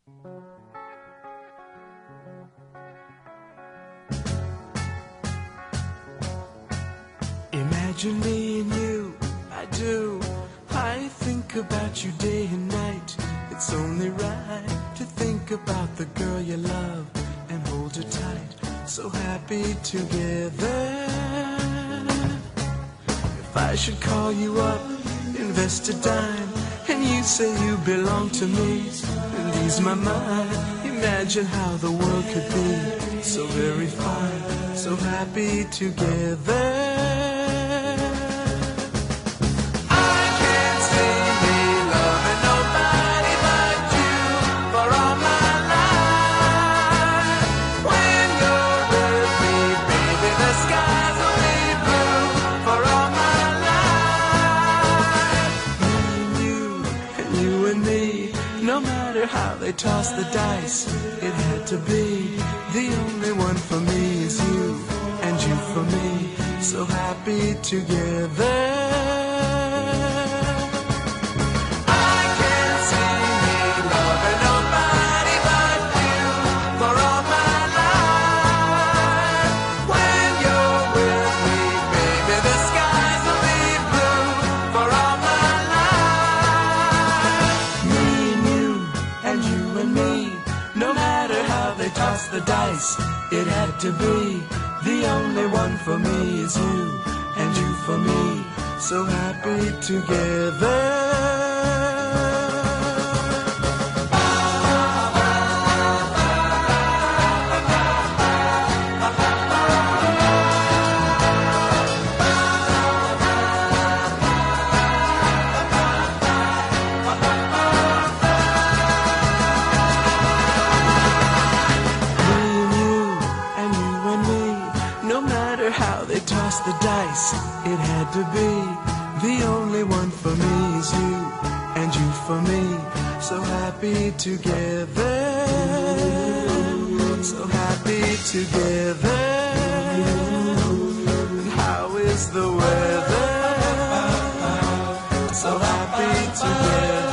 Imagine me and you, I do. I think about you day and night. It's only right to think about the girl you love and hold her tight. So happy together. If I should call you up, invest a dime, and you say you belong to me, and ease my mind. Imagine how the world could be so very fine, so happy together. How they toss the dice, it had to be. The only one for me is you, and you for me, so happy together. The dice, it had to be. The only one for me is you, and you for me, so happy together. How they toss the dice, it had to be. The only one for me is you, and you for me, so happy together. So happy together. And how is the weather? So happy together.